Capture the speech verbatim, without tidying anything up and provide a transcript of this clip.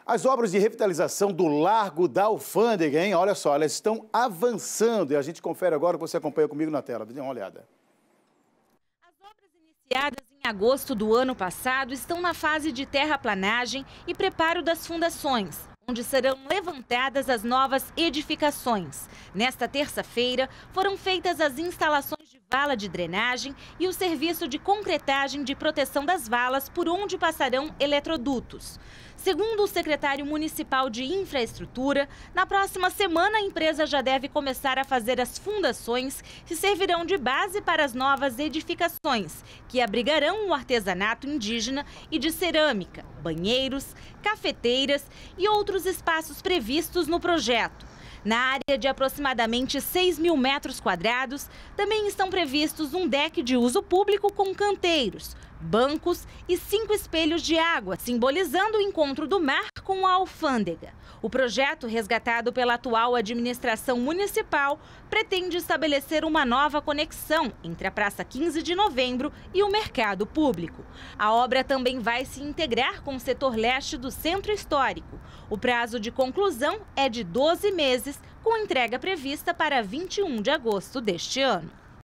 As obras de revitalização do Largo da Alfândega, hein? Olha só, elas estão avançando e a gente confere agora, você acompanha comigo na tela. Dê uma olhada. As obras iniciadas em agosto do ano passado estão na fase de terraplanagem e preparo das fundações, onde serão levantadas as novas edificações. Nesta terça-feira, foram feitas as instalações de vala de drenagem e o serviço de concretagem de proteção das valas por onde passarão eletrodutos. Segundo o secretário municipal de infraestrutura, na próxima semana a empresa já deve começar a fazer as fundações que servirão de base para as novas edificações, que abrigarão o artesanato indígena e de cerâmica, banheiros, cafeteiras e outros espaços previstos no projeto. Na área de aproximadamente seis mil metros quadrados, também estão previstos um deck de uso público com canteiros, bancos e cinco espelhos de água, simbolizando o encontro do mar com a alfândega. O projeto, resgatado pela atual administração municipal, pretende estabelecer uma nova conexão entre a Praça quinze de Novembro e o mercado público. A obra também vai se integrar com o setor leste do centro histórico. O prazo de conclusão é de doze meses, com entrega prevista para vinte e um de agosto deste ano.